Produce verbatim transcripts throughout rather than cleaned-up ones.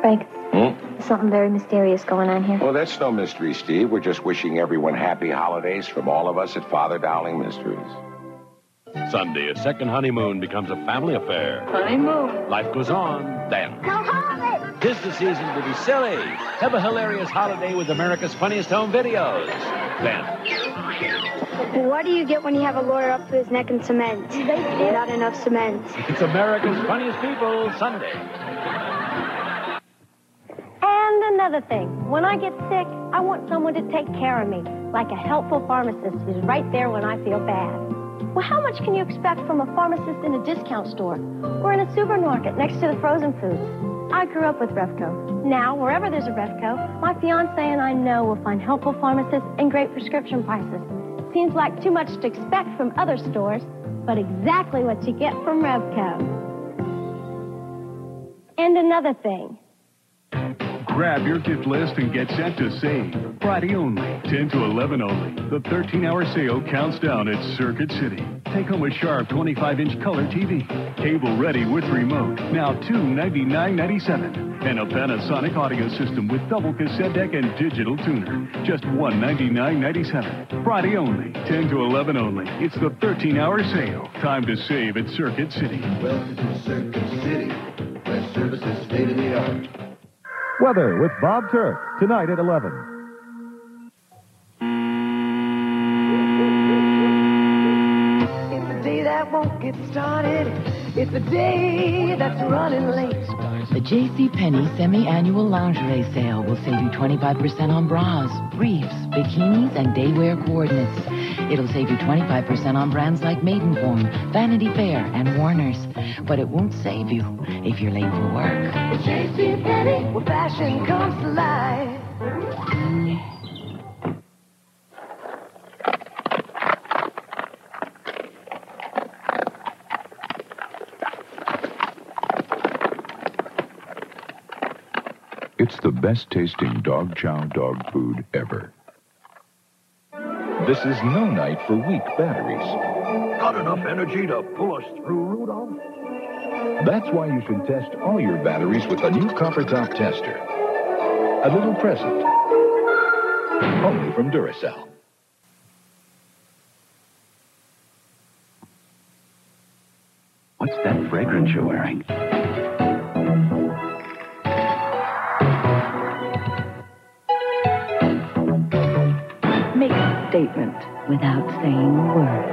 Frank, Hmm? there's something very mysterious going on here. Well, that's no mystery, Steve. We're just wishing everyone happy holidays from all of us at Father Dowling Mysteries. Sunday, a second honeymoon becomes a family affair. Honeymoon. Life goes on, then. No holiday! Tis the season to be silly. Have a hilarious holiday with America's funniest home videos. Then. What do you get when you have a lawyer up to his neck in cement? Not enough cement. It's America's funniest people, Sunday. And another thing, when I get sick, I want someone to take care of me, like a helpful pharmacist who's right there when I feel bad. Well, how much can you expect from a pharmacist in a discount store or in a supermarket next to the frozen foods? I grew up with Revco. Now, wherever there's a Revco, my fiancé and I know we'll find helpful pharmacists and great prescription prices. Seems like too much to expect from other stores, but exactly what you get from Revco. And another thing. Grab your gift list and get set to save. Friday only, ten to eleven only. The thirteen-hour sale counts down at Circuit City. Take home a sharp twenty-five inch color T V. Cable ready with remote. Now two hundred ninety-nine ninety-seven. And a Panasonic audio system with double cassette deck and digital tuner. Just one hundred ninety-nine ninety-seven. Friday only, ten to eleven only. It's the thirteen-hour sale. Time to save at Circuit City. Welcome to Circuit City, where service is state-of-the-art. Weather with Bob Turk, tonight at eleven. It's a day that won't get started. It's a day that's running late. The JCPenney semi-annual lingerie sale will save you twenty-five percent on bras, briefs, bikinis, and daywear coordinates. It'll save you twenty-five percent on brands like Maidenform, Vanity Fair, and Warner's. But it won't save you if you're late for work. The JCPenney, where fashion comes to life. It's the best tasting dog chow dog food ever. This is no night for weak batteries. Got enough energy to pull us through, Rudolph? That's why you should test all your batteries with the new Copper Top Tester. A little present. Only from Duracell. What's that fragrance you're wearing? Make a statement without saying a word.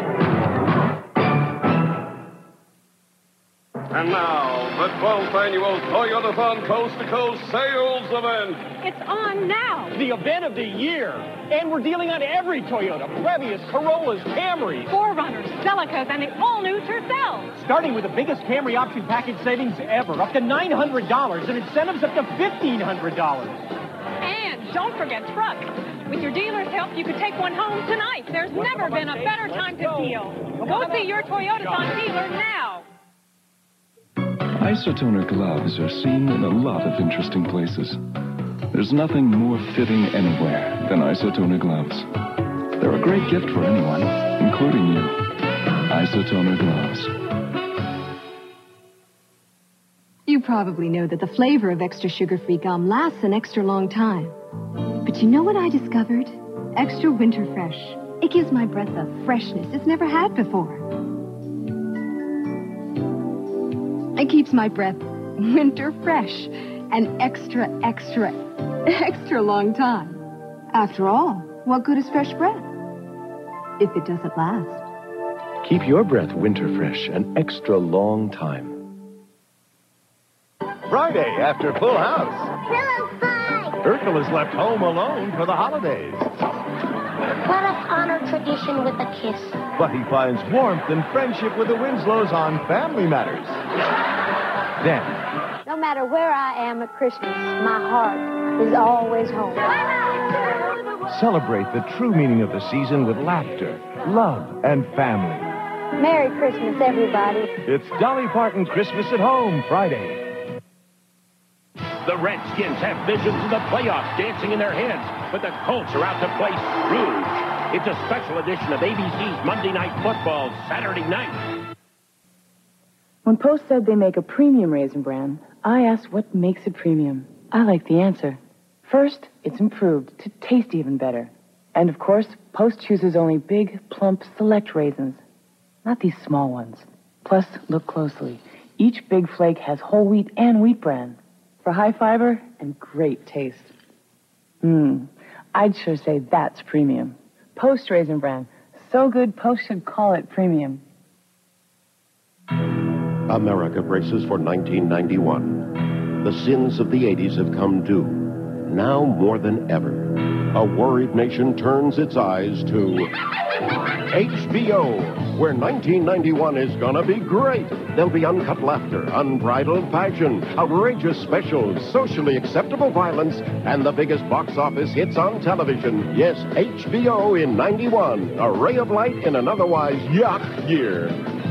And now, the twelfth annual Toyotathon Coast to Coast Sales Event. It's on now. The event of the year. And we're dealing on every Toyota, Previous, Corollas, Camrys, four runners, Celicas, and the all-new Tercel. Starting with the biggest Camry option package savings ever, up to nine hundred dollars, and incentives up to fifteen hundred dollars. And don't forget trucks. With your dealer's help, you could take one home tonight. There's never been a better time to deal. Go see your Toyotathon dealer now. Isotoner gloves are seen in a lot of interesting places. There's nothing more fitting anywhere than Isotoner gloves. They're a great gift for anyone, including you. Isotoner gloves. You probably know that the flavor of extra sugar-free gum lasts an extra long time. But you know what I discovered? Extra Winter Fresh. It gives my breath a freshness it's never had before. It keeps my breath winter fresh an extra, extra, extra long time. After all, what good is fresh breath if it doesn't last? Keep your breath winter fresh an extra long time. Friday after Full House. Pillow fight! Urkel is left home alone for the holidays. Let us honor tradition with a kiss. But he finds warmth and friendship with the Winslows on Family Matters. Then, no matter where I am at Christmas, my heart is always home. celebrate the true meaning of the season with laughter, love, and family. Merry Christmas, everybody. It's Dolly Parton Christmas at Home, Friday. The Redskins have visions of the playoffs dancing in their heads, but the Colts are out to play Scrooge. It's a special edition of A B C's Monday Night Football, Saturday night. When Post said they make a premium Raisin Bran, I asked what makes it premium. I like the answer. First, it's improved to taste even better. And of course, Post chooses only big, plump, select raisins. Not these small ones. Plus, look closely. Each big flake has whole wheat and wheat bran for high fiber and great taste. Mmm, I'd sure say that's premium. Post Raisin Bran. So good, Post should call it premium. America braces for nineteen ninety-one. The sins of the eighties have come due. Now more than ever, a worried nation turns its eyes to H B O, where nineteen ninety-one is gonna be great. There'll be uncut laughter, unbridled passion, outrageous specials, socially acceptable violence, and the biggest box office hits on television. Yes, H B O in ninety-one, a ray of light in an otherwise yuck year.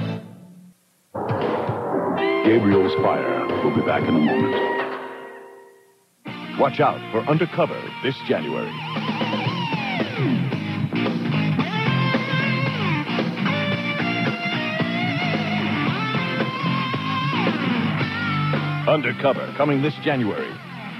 Gabriel's Fire. We'll be back in a moment. Watch out for Undercover this January. Undercover, coming this January.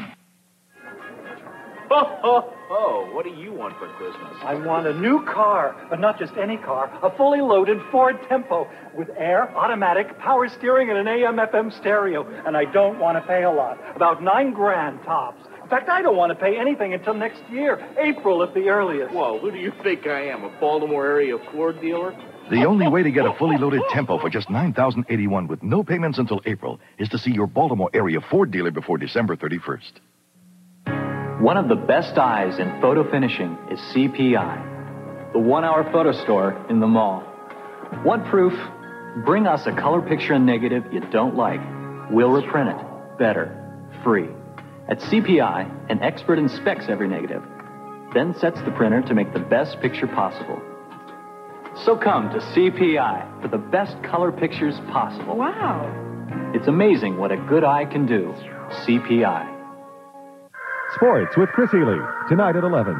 Ho, ho, ho. What do you want for Christmas? I want a new car, but not just any car. A fully loaded Ford Tempo with air, automatic, power steering, and an A M F M stereo. And I don't want to pay a lot. About nine grand tops. In fact, I don't want to pay anything until next year. April at the earliest. Whoa, who do you think I am, a Baltimore area Ford dealer? The only way to get a fully loaded Tempo for just nine thousand eighty-one dollars with no payments until April is to see your Baltimore area Ford dealer before December thirty-first. One of the best eyes in photo finishing is C P I, the one-hour photo store in the mall. Want proof? Bring us a color picture and negative you don't like. We'll reprint it. Better. Free. At C P I, an expert inspects every negative, then sets the printer to make the best picture possible. So come to C P I for the best color pictures possible. Wow. It's amazing what a good eye can do. C P I. Sports with Chris Healy, tonight at eleven.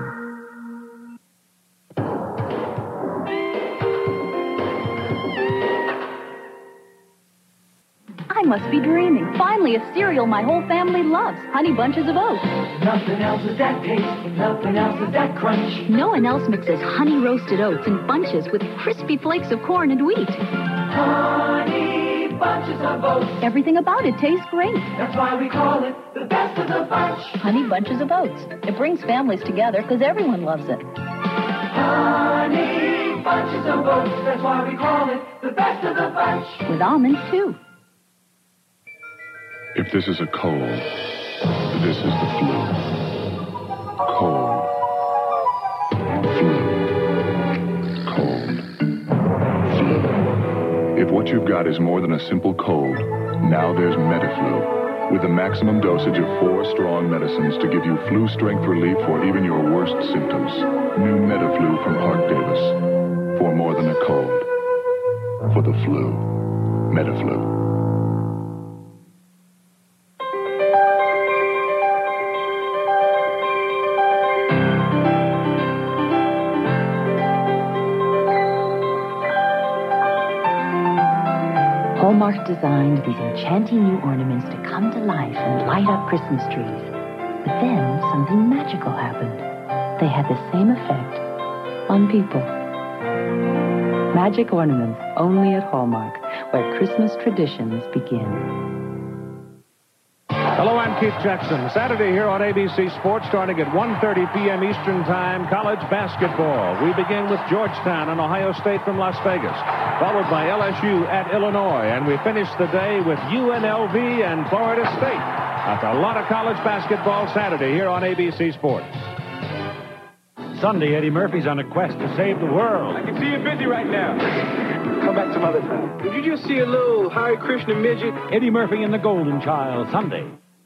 I must be dreaming. Finally, a cereal my whole family loves. Honey Bunches of Oats. Nothing else is that taste, nothing else is that crunch. No one else mixes honey roasted oats in bunches with crispy flakes of corn and wheat. Honey Bunches of Oats. Everything about it tastes great. That's why we call it the best of the bunch. Honey Bunches of Oats. It brings families together because everyone loves it. Honey Bunches of Oats. That's why we call it the best of the bunch. With almonds, too. If this is a cold, this is the flu. Cold. Flu. Cold. Flu. If what you've got is more than a simple cold, now there's Metaflu, with a maximum dosage of four strong medicines to give you flu-strength relief for even your worst symptoms. New Metaflu from Park Davis. For more than a cold. For the flu. Metaflu. Hallmark designed these enchanting new ornaments to come to life and light up Christmas trees. But then something magical happened. They had the same effect on people. Magic ornaments only at Hallmark, where Christmas traditions begin. Hello, I'm Keith Jackson. Saturday here on A B C Sports, starting at one thirty p.m. Eastern Time, college basketball. We begin with Georgetown and Ohio State from Las Vegas, followed by L S U at Illinois, and we finish the day with U N L V and Florida State. That's a lot of college basketball Saturday here on A B C Sports. Sunday, Eddie Murphy's on a quest to save the world. I can see you're busy right now. Come back some other time. Did you just see a little Hare Krishna midget? Eddie Murphy and the Golden Child, Sunday.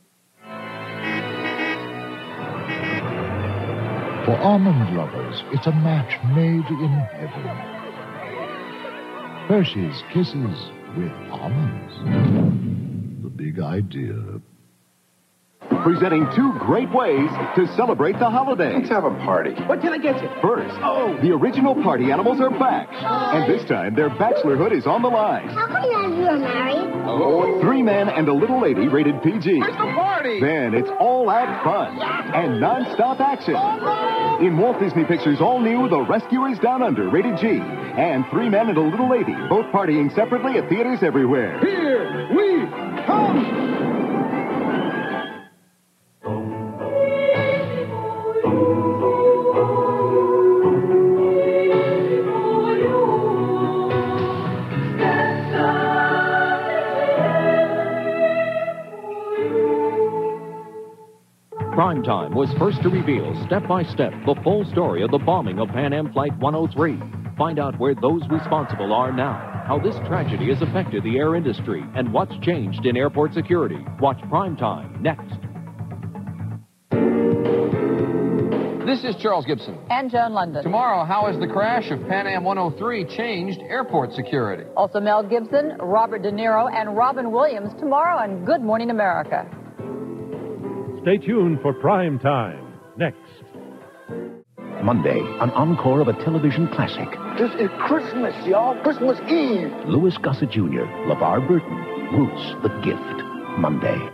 For almond lovers, it's a match made in heaven. Hershey's Kisses with almonds. The big idea. Presenting two great ways to celebrate the holidays. Let's have a party. What can I get you? First, the original party animals are back. And this time, their bachelorhood is on the line. How come you have your we're married. Oh. Three Men and a Little Lady rated P G. Where's the party? Then it's all-out fun and non-stop action. In Walt Disney Pictures' all-new The Rescuers Down Under rated G. And Three Men and a Little Lady, both partying separately at theaters everywhere. Here we come! Primetime was first to reveal, step by step, the full story of the bombing of Pan Am Flight one oh three. Find out where those responsible are now, how this tragedy has affected the air industry, and what's changed in airport security. Watch Primetime next. This is Charles Gibson. And Joan London. Tomorrow, how has the crash of Pan Am one oh three changed airport security? Also Mel Gibson, Robert De Niro, and Robin Williams tomorrow on Good Morning America. Stay tuned for Prime Time. Next. Monday, an encore of a television classic. This is Christmas, y'all. Christmas Eve. Louis Gossett Junior, LeVar Burton, Roots, The Gift. Monday.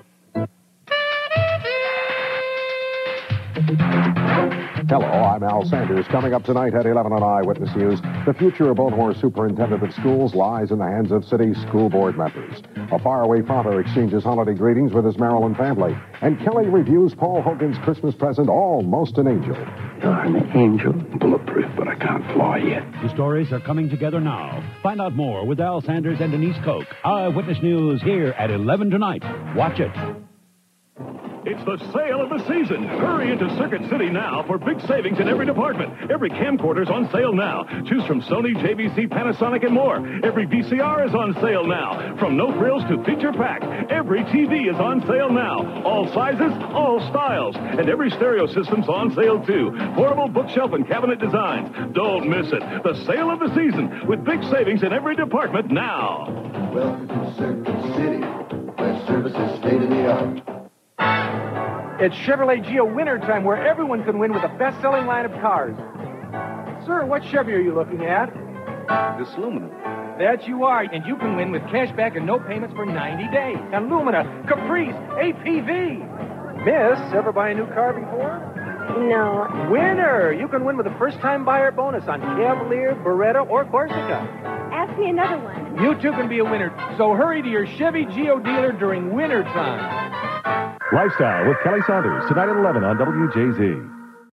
Hello, I'm Al Sanders. Coming up tonight at eleven on Eyewitness News, the future of Baltimore superintendent of schools lies in the hands of city school board members. A faraway father exchanges holiday greetings with his Maryland family. And Kelly reviews Paul Hogan's Christmas present, Almost an Angel. I'm an angel, bulletproof, but I can't fly yet. The stories are coming together now. Find out more with Al Sanders and Denise Koch. Eyewitness News here at eleven tonight. Watch it. It's the sale of the season. Hurry into Circuit City now for big savings in every department. Every camcorder's on sale now. Choose from Sony, J V C, Panasonic, and more. Every V C R is on sale now. From no frills to feature pack, every T V is on sale now. All sizes, all styles. And every stereo system's on sale too. Portable bookshelf and cabinet designs. Don't miss it. The sale of the season with big savings in every department now. Welcome to Circuit City, where service is state of the art. It's Chevrolet Geo winter time, where everyone can win with the best-selling line of cars. Sir, what Chevy are you looking at? This Lumina. That you are, and you can win with cash back and no payments for ninety days. And Lumina, Caprice, A P V. Miss, ever buy a new car before? No. Winner! You can win with a first-time buyer bonus on Cavalier, Beretta, or Corsica. Ask me another one. You too can be a winner, so hurry to your Chevy Geo dealer during winter time. Lifestyle with Kelly Saunders, tonight at eleven on W J Z.